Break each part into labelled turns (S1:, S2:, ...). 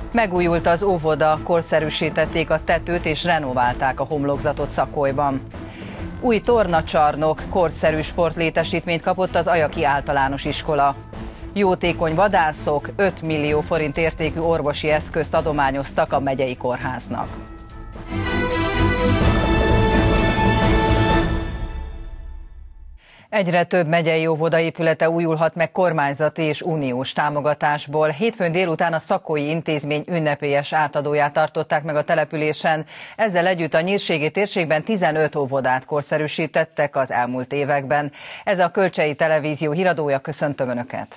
S1: Megújult az óvoda, korszerűsítették a tetőt és renoválták a homlokzatot Szakolyban. Új tornacsarnok, korszerű sportlétesítményt kapott az Ajaki Általános Iskola. Jótékony vadászok 5 millió forint értékű orvosi eszközt adományoztak a megyei kórháznak. Egyre több megyei óvoda épülete újulhat meg kormányzati és uniós támogatásból. Hétfőn délután a Szakólyi Intézmény ünnepélyes átadóját tartották meg a településen. Ezzel együtt a nyírségi térségben 15 óvodát korszerűsítettek az elmúlt években. Ez a Kölcsei Televízió híradója, köszöntöm Önöket!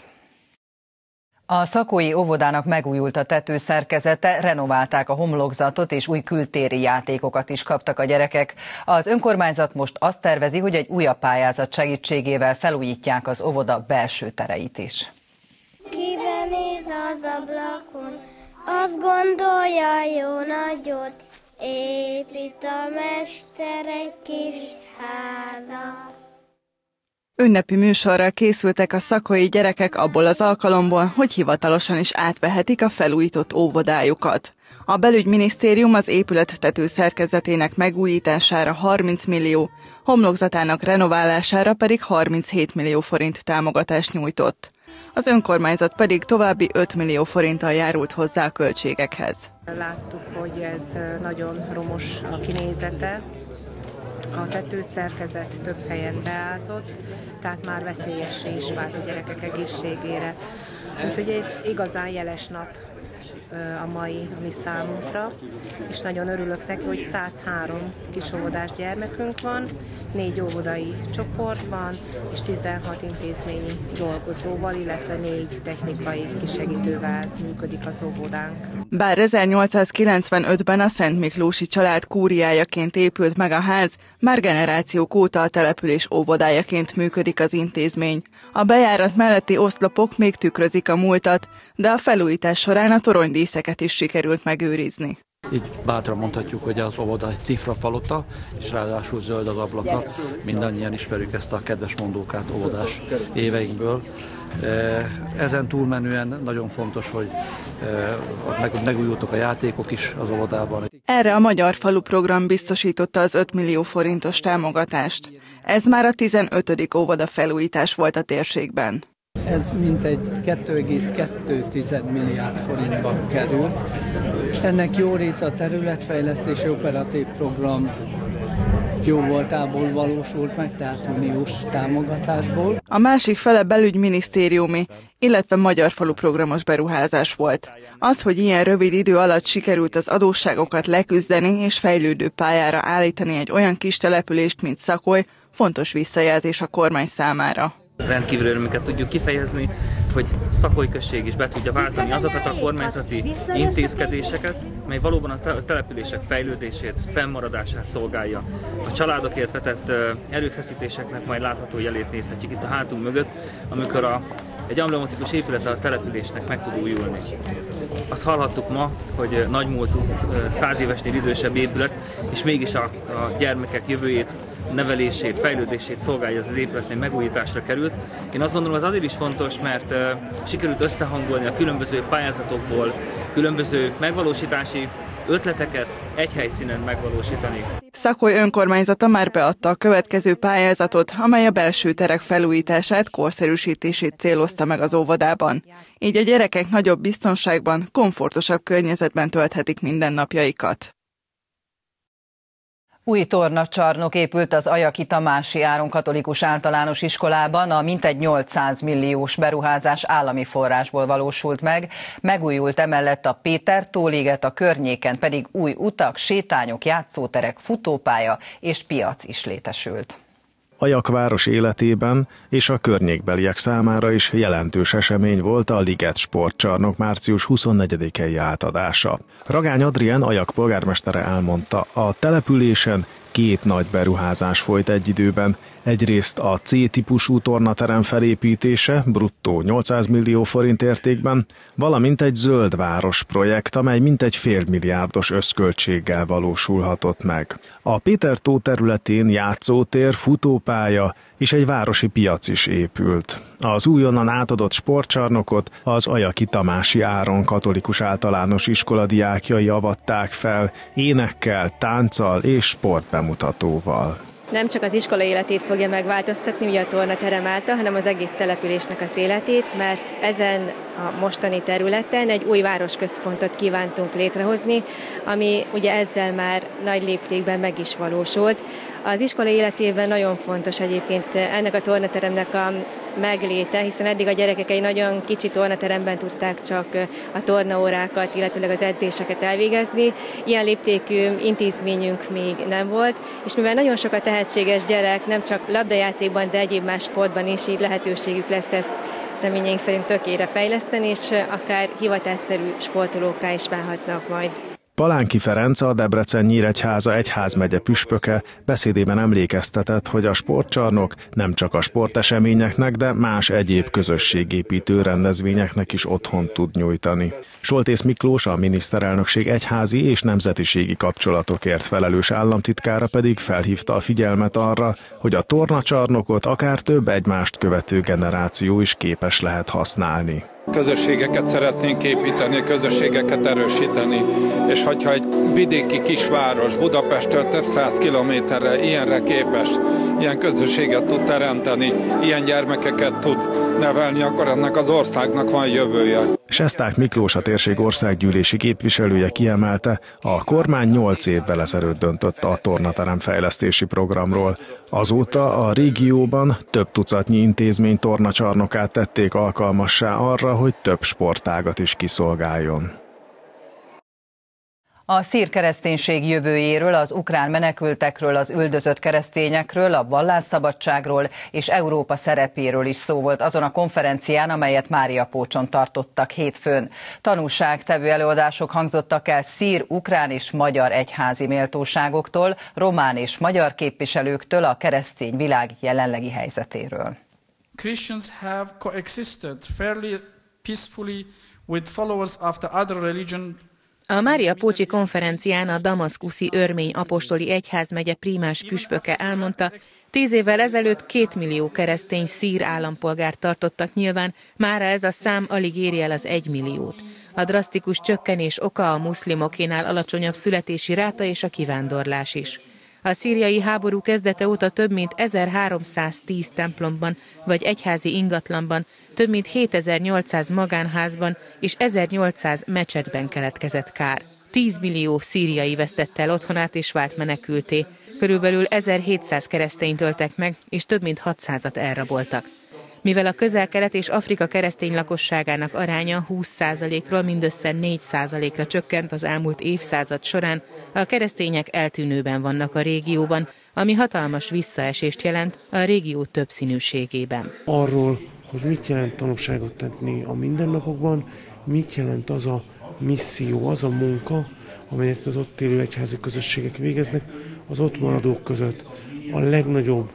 S1: A szakói óvodának megújult a tetőszerkezete, renoválták a homlokzatot és új kültéri játékokat is kaptak a gyerekek. Az önkormányzat most azt tervezi, hogy egy újabb pályázat segítségével felújítják az óvoda belső tereit is.
S2: Kiben néz az ablakon, azt gondolja, jó nagyot, épít a mester egy kis házat.
S3: Ünnepi műsorral készültek a szakói gyerekek abból az alkalomból, hogy hivatalosan is átvehetik a felújított óvodájukat. A belügyminisztérium az épület tetőszerkezetének megújítására 30 millió, homlokzatának renoválására pedig 37 millió forint támogatást nyújtott. Az önkormányzat pedig további 5 millió forinttal járult hozzá a költségekhez.
S4: Láttuk, hogy ez nagyon romos a kinézete. A tetőszerkezet több helyen beázott, tehát már veszélyessé is vált a gyerekek egészségére. Úgyhogy ez igazán jeles nap a mai mi számunkra, és nagyon örülök neki, hogy 103 kisóvodás gyermekünk van, 4 óvodai csoportban, és 16 intézményi dolgozóval, illetve 4 technikai kisegítővel működik az óvodánk.
S3: Bár 1895-ben a Szent Miklósi család kúriájaként épült meg a ház, már generációk óta a település óvodájaként működik az intézmény. A bejárat melletti oszlopok még tükrözik a múltat, de a felújítás során a toronydíszeket is sikerült megőrizni.
S5: Így bátran mondhatjuk, hogy az óvoda egy cifrapalota, és ráadásul zöld az ablaka. Mindannyian ismerjük ezt a kedves mondókát óvodás éveinkből. Ezen túlmenően nagyon fontos, hogy megújultak a játékok is az óvodában.
S3: Erre a Magyar Falu program biztosította az 5 millió forintos támogatást. Ez már a 15. óvoda felújítás volt a térségben.
S6: Ez mintegy 2,2 milliárd forintba került. Ennek jó része a területfejlesztési operatív program jó voltából valósult meg, tehát uniós támogatásból.
S3: A másik fele belügyminisztériumi, illetve Magyar Falu programos beruházás volt. Az, hogy ilyen rövid idő alatt sikerült az adósságokat leküzdeni és fejlődő pályára állítani egy olyan kis települést, mint Szakoly, fontos visszajelzés a kormány számára.
S7: Rendkívül örömüket tudjuk kifejezni, hogy Szakoly község is be tudja váltani azokat a kormányzati intézkedéseket, mely valóban a települések fejlődését, fennmaradását szolgálja. A családokért vetett erőfeszítéseknek majd látható jelét nézhetjük itt a hátunk mögött, amikor egy emblematikus épület a településnek meg tud újulni. Azt hallhattuk ma, hogy nagymúltú, 100 évesnél idősebb épület, és mégis a gyermekek jövőjét, nevelését, fejlődését szolgálja ez az épület, hogy megújításra került. Én azt gondolom, ez azért is fontos, mert sikerült összehangolni a különböző pályázatokból, különböző megvalósítási ötleteket egy helyszínen megvalósítani.
S3: Szakoly önkormányzata már beadta a következő pályázatot, amely a belső terek felújítását, korszerűsítését célozta meg az óvodában. Így a gyerekek nagyobb biztonságban, komfortosabb környezetben tölthetik mindennapjaikat.
S1: Új tornacsarnok épült az Ajaki Tamási Áron Katolikus Általános Iskolában, a mintegy 800 milliós beruházás állami forrásból valósult meg. Megújult emellett a Péter-tó liget, a környéken pedig új utak, sétányok, játszóterek, futópálya és piac is létesült.
S8: Ajak város életében és a környékbeliek számára is jelentős esemény volt a Liget sportcsarnok március 24-i átadása. Ragány Adrien Ajak polgármestere elmondta, a településen 2 nagy beruházás folyt egy időben. Egyrészt a C-típusú tornaterem felépítése bruttó 800 millió forint értékben, valamint egy zöld város projekt, amely mintegy félmilliárdos összköltséggel valósulhatott meg. A Péter-tó területén játszótér, futópálya és egy városi piac is épült. Az újonnan átadott sportcsarnokot az Ajaki Tamási Áron katolikus általános iskola diákjai avatták fel énekkel, tánccal és sportbemutatóval.
S9: Nem csak az iskola életét fogja megváltoztatni, ugye a tornaterem által, hanem az egész településnek az életét, mert ezen a mostani területen egy új városközpontot kívántunk létrehozni, ami ugye ezzel már nagy léptékben meg is valósult. Az iskola életében nagyon fontos egyébként ennek a tornateremnek a megléte, hiszen eddig a gyerekek egy nagyon kicsi tornateremben tudták csak a tornaórákat, illetőleg az edzéseket elvégezni. Ilyen léptékű intézményünk még nem volt, és mivel nagyon sok a tehetséges gyerek, nem csak labdajátékban, de egyéb más sportban is, így lehetőségük lesz ezt reményeink szerint tökére fejleszteni, és akár hivatásszerű sportolókká is válhatnak majd.
S8: Palánki Ferenc, a Debrecen-Nyíregyháza egyházmegye püspöke beszédében emlékeztetett, hogy a sportcsarnok nem csak a sporteseményeknek, de más egyéb közösségépítő rendezvényeknek is otthont tud nyújtani. Soltész Miklós, a miniszterelnökség egyházi és nemzetiségi kapcsolatokért felelős államtitkára pedig felhívta a figyelmet arra, hogy a tornacsarnokot akár több egymást követő generáció is képes lehet használni.
S10: Közösségeket szeretnénk építeni, közösségeket erősíteni, és hogyha egy vidéki kisváros Budapesttől több 100 kilométerre ilyenre képes, ilyen közösséget tud teremteni, ilyen gyermekeket tud nevelni, akkor ennek az országnak van jövője.
S8: Sesták Miklós, a térség országgyűlési képviselője kiemelte, a kormány 8 évvel ezelőtt döntött a tornaterem fejlesztési programról. Azóta a régióban több tucatnyi intézmény tornacsarnokát tették alkalmassá arra, hogy több sportágat is kiszolgáljon.
S1: A szír kereszténység jövőjéről, az ukrán menekültekről, az üldözött keresztényekről, a vallásszabadságról és Európa szerepéről is szó volt azon a konferencián, amelyet Máriapócson tartottak hétfőn. Tanúságtevő előadások hangzottak el szír, ukrán és magyar egyházi méltóságoktól, román és magyar képviselőktől a keresztény világ jelenlegi helyzetéről.
S11: Christians have coexisted fairly peacefully with followers of the other religion.
S12: A Máriapócsi konferencián a damaszkuszi örmény apostoli egyházmegye prímás püspöke elmondta, 10 évvel ezelőtt 2 millió keresztény szír állampolgárt tartottak nyilván, mára ez a szám alig éri el az 1 milliót. A drasztikus csökkenés oka a muszlimokénál alacsonyabb születési ráta és a kivándorlás is. A szíriai háború kezdete óta több mint 1310 templomban vagy egyházi ingatlanban, több mint 7800 magánházban és 1800 mecsetben keletkezett kár. 10 millió szíriai vesztette el otthonát és vált menekülté. Körülbelül 1700 keresztényt öltek meg, és több mint 600-at elraboltak. Mivel a Közel-Kelet és Afrika keresztény lakosságának aránya 20%-ról mindössze 4%-ra csökkent az elmúlt évszázad során, a keresztények eltűnőben vannak a régióban, ami hatalmas visszaesést jelent a régió többszínűségében.
S13: Arról, hogy mit jelent tanúságot tenni a mindennapokban, mit jelent az a misszió, az a munka, amelyet az ott élő egyházi közösségek végeznek, az ott maradók között a legnagyobb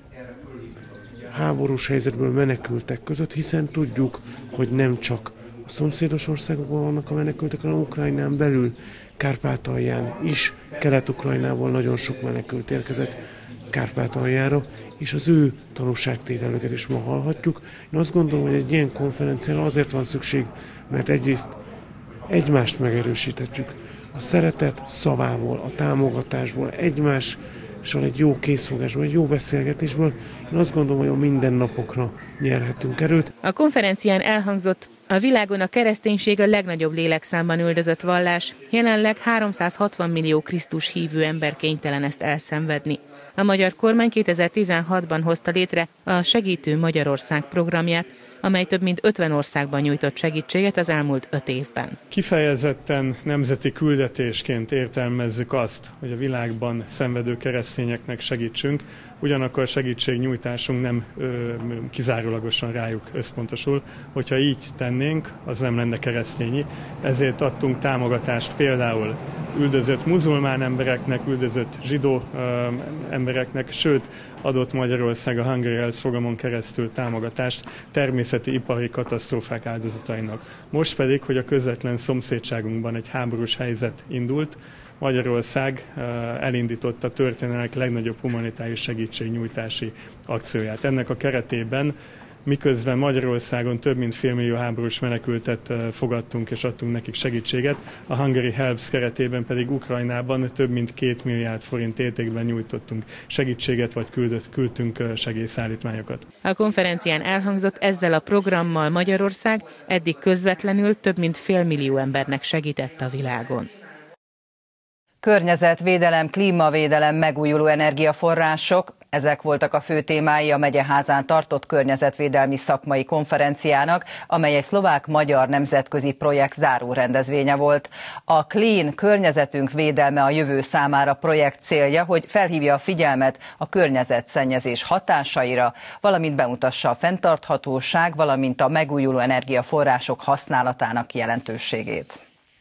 S13: háborús helyzetből menekültek között, hiszen tudjuk, hogy nem csak a szomszédos országokban vannak a menekültek, hanem Ukrajnán belül, Kárpátalján is, Kelet-Ukrajnából nagyon sok menekült érkezett Kárpátaljára, és az ő tanúságtételüket is ma hallhatjuk. Én azt gondolom, hogy egy ilyen konferenciára azért van szükség, mert egyrészt egymást megerősíthetjük. A szeretet szavából, a támogatásból, egymással egy jó készfogásból, egy jó beszélgetésből, én azt gondolom, hogy a mindennapokra nyerhetünk erőt.
S12: A konferencián elhangzott, a világon a kereszténység a legnagyobb lélekszámban üldözött vallás, jelenleg 360 millió Krisztus hívő ember kénytelen ezt elszenvedni. A magyar kormány 2016-ban hozta létre a Segítő Magyarország programját, amely több mint 50 országban nyújtott segítséget az elmúlt 5 évben.
S14: Kifejezetten nemzeti küldetésként értelmezzük azt, hogy a világban szenvedő keresztényeknek segítsünk, ugyanakkor a segítségnyújtásunk nem kizárólagosan rájuk összpontosul. Hogyha így tennénk, az nem lenne keresztényi. Ezért adtunk támogatást például üldözött muzulmán embereknek, üldözött zsidó embereknek, sőt adott Magyarország a Hungary Helps programon keresztül támogatást természeti ipari katasztrófák áldozatainak. Most pedig, hogy a közvetlen szomszédságunkban egy háborús helyzet indult, Magyarország elindította történelmek legnagyobb humanitárius segítségnyújtási akcióját. Ennek a keretében miközben Magyarországon több mint 500 000 háborús menekültet fogadtunk és adtunk nekik segítséget, a Hungary Helps keretében pedig Ukrajnában több mint 2 milliárd forint értékben nyújtottunk segítséget, vagy küldtünk segélyszállítmányokat.
S12: A konferencián elhangzott, ezzel a programmal Magyarország eddig közvetlenül több mint 500 000 embernek segített a világon.
S1: Környezetvédelem, klímavédelem, megújuló energiaforrások, ezek voltak a fő témái a Megyeházán tartott környezetvédelmi szakmai konferenciának, amely egy szlovák-magyar nemzetközi projekt záró rendezvénye volt. A Clean környezetünk védelme a jövő számára projekt célja, hogy felhívja a figyelmet a környezetszennyezés hatásaira, valamint bemutassa a fenntarthatóság, valamint a megújuló energiaforrások használatának jelentőségét.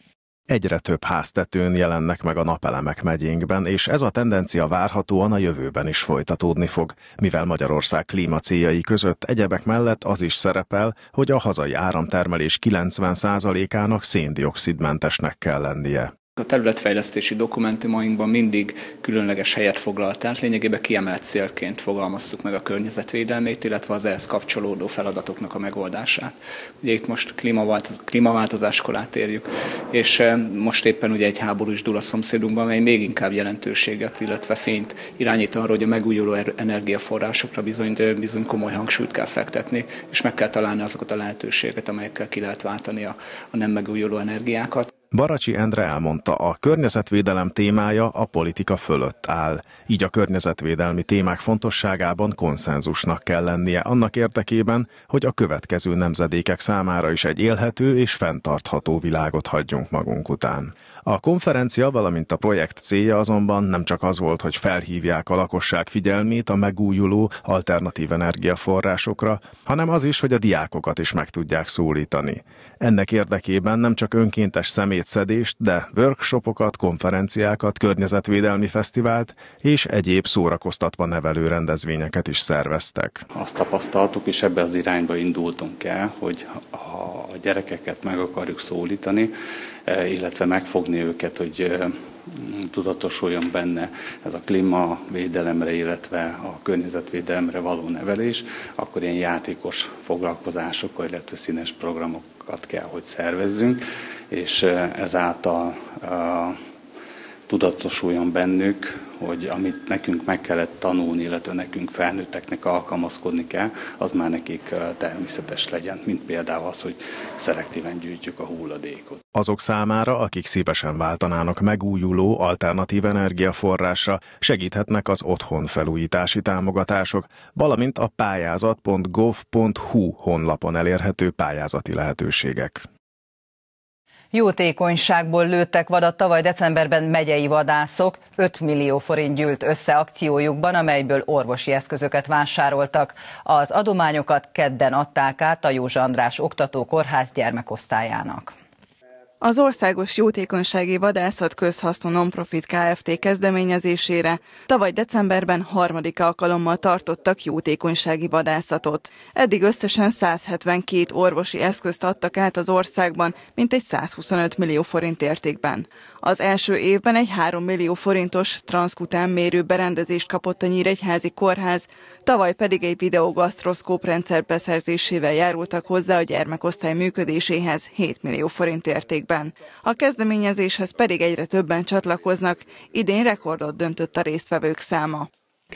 S8: Egyre több háztetőn jelennek meg a napelemek megyénkben, és ez a tendencia várhatóan a jövőben is folytatódni fog, mivel Magyarország klímacéljai között egyebek mellett az is szerepel, hogy a hazai áramtermelés 90%-ának szén-dioxidmentesnek kell lennie.
S15: A területfejlesztési dokumentumainkban mindig különleges helyet foglalt, tehát lényegében kiemelt célként fogalmaztuk meg a környezetvédelmét, illetve az ehhez kapcsolódó feladatoknak a megoldását. Ugye itt most klímaváltozáskor átérjük, és most éppen ugye egy háború is dúl a szomszédunkban, amely még inkább jelentőséget, illetve fényt irányít arra, hogy a megújuló energiaforrásokra bizony komoly hangsúlyt kell fektetni, és meg kell találni azokat a lehetőségeket, amelyekkel ki lehet váltani a nem megújuló energiákat.
S8: Baracsi Endre elmondta, a környezetvédelem témája a politika fölött áll. Így a környezetvédelmi témák fontosságában konszenzusnak kell lennie annak érdekében, hogy a következő nemzedékek számára is egy élhető és fenntartható világot hagyjunk magunk után. A konferencia, valamint a projekt célja azonban nem csak az volt, hogy felhívják a lakosság figyelmét a megújuló, alternatív energiaforrásokra, hanem az is, hogy a diákokat is meg tudják szólítani. Ennek érdekében nem csak önkéntes szemétszedést, de workshopokat, konferenciákat, környezetvédelmi fesztivált és egyéb szórakoztatva nevelő rendezvényeket is szerveztek.
S16: Azt tapasztaltuk, és ebbe az irányba indultunk el, hogy ha a gyerekeket meg akarjuk szólítani, illetve megfogni őket, hogy tudatosuljon benne ez a klímavédelemre, illetve a környezetvédelemre való nevelés, akkor ilyen játékos foglalkozásokkal, illetve színes programokat kell, hogy szervezzünk, és ezáltal tudatosuljon bennük, hogy amit nekünk meg kellett tanulni, illetve nekünk felnőtteknek alkalmazkodni kell, az már nekik természetes legyen, mint például az, hogy szelektíven gyűjtjük a hulladékot.
S8: Azok számára, akik szívesen váltanának megújuló, alternatív energiaforrásra, segíthetnek az otthonfelújítási támogatások, valamint a pályázat.gov.hu honlapon elérhető pályázati lehetőségek.
S1: Jótékonyságból lőttek vadat tavaly decemberben megyei vadászok, 5 millió forint gyűlt össze akciójukban, amelyből orvosi eszközöket vásároltak. Az adományokat kedden adták át a Józsa András Oktatókórház gyermekosztályának.
S3: Az Országos Jótékonysági Vadászat Közhasznú Nonprofit Kft. Kezdeményezésére tavaly decemberben 3. alkalommal tartottak jótékonysági vadászatot. Eddig összesen 172 orvosi eszközt adtak át az országban, mintegy 125 millió forint értékben. Az első évben egy 3 millió forintos transzkután mérő berendezést kapott a Nyíregyházi Kórház, tavaly pedig egy videogasztroszkóp rendszer beszerzésével járultak hozzá a gyermekosztály működéséhez 7 millió forint értékben. A kezdeményezéshez pedig egyre többen csatlakoznak, idén rekordot döntött a résztvevők száma.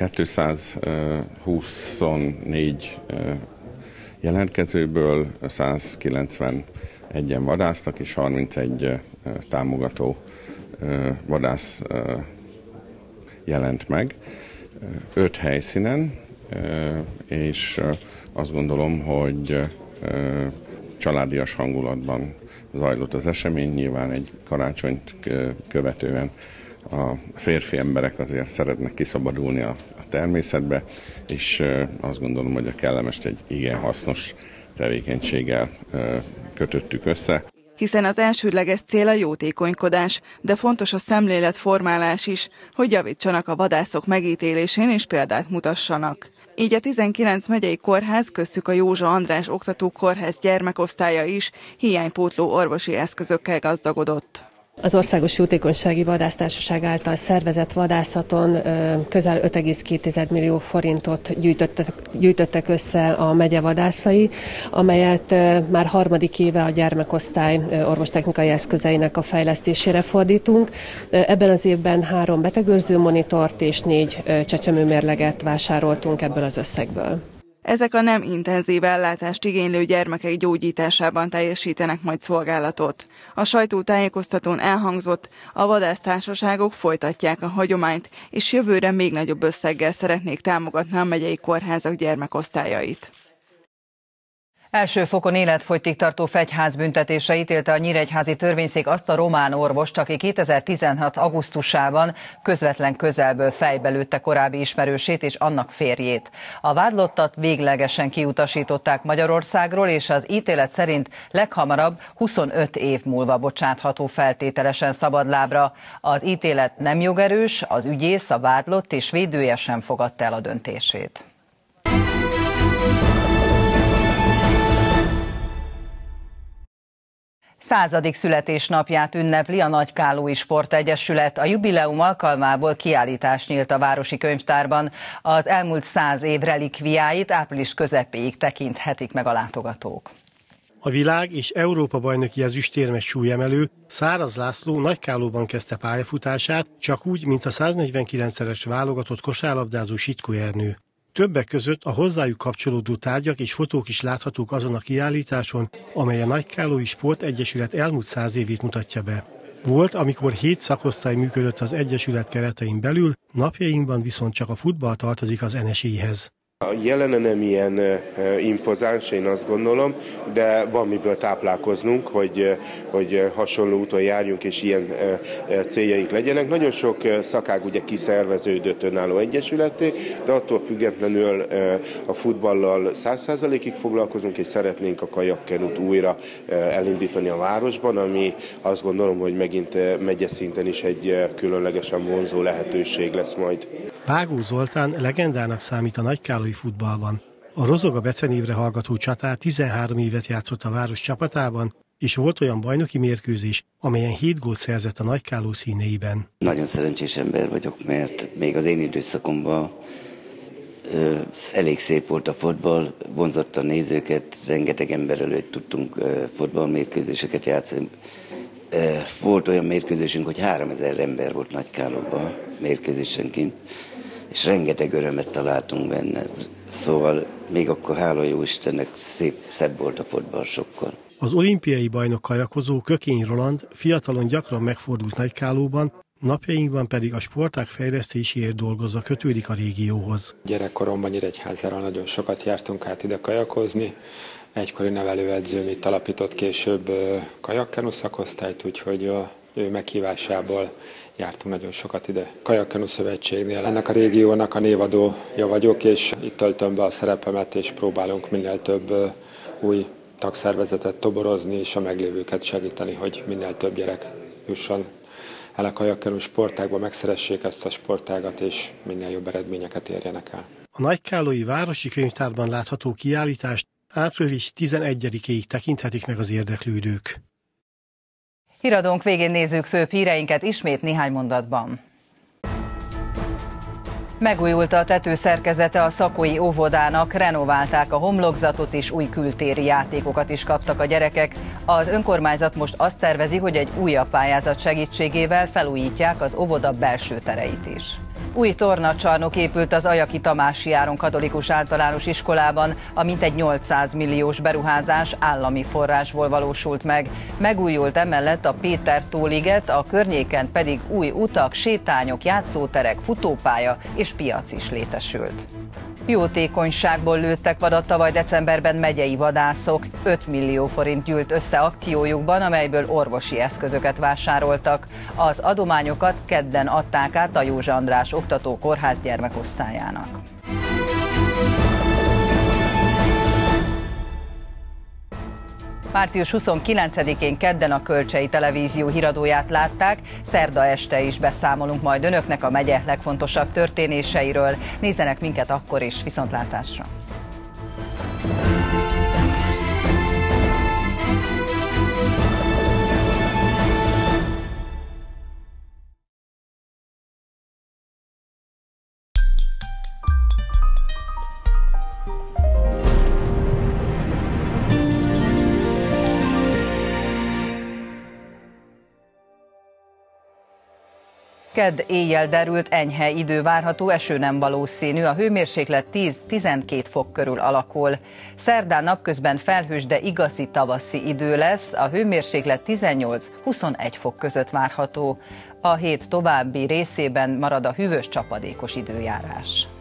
S17: 224 jelentkezőből 191-en vadásztak, és 31 támogató vadász jelent meg 5 helyszínen, és azt gondolom, hogy családias hangulatban zajlott az esemény, nyilván egy karácsonyt követően a férfi emberek azért szeretnek kiszabadulni a természetbe, és azt gondolom, hogy a kellemest egy igen hasznos tevékenységgel kötöttük össze.
S3: Hiszen az elsődleges cél a jótékonykodás, de fontos a szemléletformálás is, hogy javítsanak a vadászok megítélésén és példát mutassanak. Így a 19 megyei kórház, köztük a Józsa András Oktatókórház gyermekosztálya is hiánypótló orvosi eszközökkel gazdagodott.
S18: Az Országos Jótékonysági Vadásztársaság által szervezett vadászaton közel 5,2 millió forintot gyűjtöttek össze a megye vadászai, amelyet már harmadik éve a gyermekosztály orvostechnikai eszközeinek a fejlesztésére fordítunk. Ebben az évben 3 betegőrző monitort és 4 csecsemőmérleget vásároltunk ebből az összegből.
S3: Ezek a nem intenzív ellátást igénylő gyermekek gyógyításában teljesítenek majd szolgálatot. A sajtótájékoztatón elhangzott, a vadásztársaságok folytatják a hagyományt, és jövőre még nagyobb összeggel szeretnék támogatni a megyei kórházak gyermekosztályait.
S1: Első fokon életfogytig tartó fegyházbüntetésre ítélte a nyíregyházi törvényszék azt a román orvost, aki 2016. augusztusában közvetlen közelből fejbe lőtte korábbi ismerősét és annak férjét. A vádlottat véglegesen kiutasították Magyarországról, és az ítélet szerint leghamarabb 25 év múlva bocsátható feltételesen szabadlábra. Az ítélet nem jogerős, az ügyész, a vádlott és védője sem fogadta el a döntését. Századik születésnapját ünnepli a Nagykállói Sportegyesület. A jubileum alkalmából kiállítás nyílt a Városi Könyvtárban. Az elmúlt 100 év relikviáit április közepéig tekinthetik meg a látogatók.
S19: A világ és Európa bajnoki ezüstérmes súlyemelő Száraz László Nagykállóban kezdte pályafutását, csak úgy, mint a 149-szeres válogatott kosárlabdázó Sitkó Ernő. Többek között a hozzájuk kapcsolódó tárgyak és fotók is láthatók azon a kiállításon, amely a Nagykállói Sportegyesület elmúlt 100 évét mutatja be. Volt, amikor 7 szakosztály működött az egyesület keretein belül, napjainkban viszont csak a futball tartozik az NSI-hez.
S20: A jelene nem ilyen impozáns, én azt gondolom, de van miből táplálkoznunk, hogy hasonló úton járjunk, és ilyen céljaink legyenek. Nagyon sok szakág ugye kiszerveződött önálló egyesületé, de attól függetlenül a futballal 100%-ig foglalkozunk, és szeretnénk a kajakkenut újra elindítani a városban, ami azt gondolom, hogy megint megyeszinten is egy különlegesen vonzó lehetőség lesz majd.
S19: Vágó Zoltán legendának számít a nagykállói futballban. A Rozoga becenévre hallgató csatár 13 évet játszott a város csapatában, és volt olyan bajnoki mérkőzés, amelyen 7 gólt szerzett a Nagykálló színeiben.
S21: Nagyon szerencsés ember vagyok, mert még az én időszakomban elég szép volt a fotball, vonzotta a nézőket, rengeteg ember előtt tudtunk fotballmérkőzéseket játszani. Volt olyan mérkőzésünk, hogy 3000 ember volt Nagykállóban mérkőzésenként, és rengeteg örömet találtunk benne. Szóval még akkor hála jó Istennek szebb volt a fotball sokkal.
S19: Az olimpiai bajnok kajakozó Kökény Roland fiatalon gyakran megfordult Nagykállóban, napjainkban pedig a sportág fejlesztéséért dolgozva kötődik a régióhoz.
S22: Gyerekkoromban Nyíregyházára nagyon sokat jártunk át ide kajakozni. Egykori nevelőedzőm itt alapított később kajakkenu szakosztályt, úgyhogy ő meghívásából jártunk nagyon sokat ide. Kajakkenu Szövetségnél ennek a régiónak a névadója vagyok, és itt töltöm be a szerepemet, és próbálunk minél több új tagszervezetet toborozni, és a meglévőket segíteni, hogy minél több gyerek jusson el a kajakkenu sportágba, megszeressék ezt a sportágat, és minél jobb eredményeket érjenek el.
S19: A Nagykállói Városi Könyvtárban látható kiállítást április 11-ig tekinthetik meg az érdeklődők.
S1: Híradónk végén nézzük főbb híreinket ismét néhány mondatban. Megújult a tetőszerkezete a szakói óvodának, renoválták a homlokzatot és új kültéri játékokat is kaptak a gyerekek. Az önkormányzat most azt tervezi, hogy egy újabb pályázat segítségével felújítják az óvoda belső tereit is. Új tornacsarnok épült az Ajaki Tamási Áron Katolikus Általános Iskolában, a mintegy 800 milliós beruházás állami forrásból valósult meg. Megújult emellett a Péter-tó liget, a környéken pedig új utak, sétányok, játszóterek, futópálya és piac is létesült. Jótékonyságból lőttek vadat tavaly decemberben megyei vadászok. 5 millió forint gyűlt össze akciójukban, amelyből orvosi eszközöket vásároltak. Az adományokat kedden adták át a József András Oktató Kórház gyermekosztályának. Március 29-én kedden a Kölcsei Televízió híradóját látták, szerda este is beszámolunk majd önöknek a megye legfontosabb történéseiről. Nézzenek minket akkor is, viszontlátásra! Kedd éjjel derült, enyhe idő várható, eső nem valószínű, a hőmérséklet 10-12 fok körül alakul. Szerdán napközben felhős, de igazi tavaszi idő lesz, a hőmérséklet 18-21 fok között várható. A hét további részében marad a hűvös csapadékos időjárás.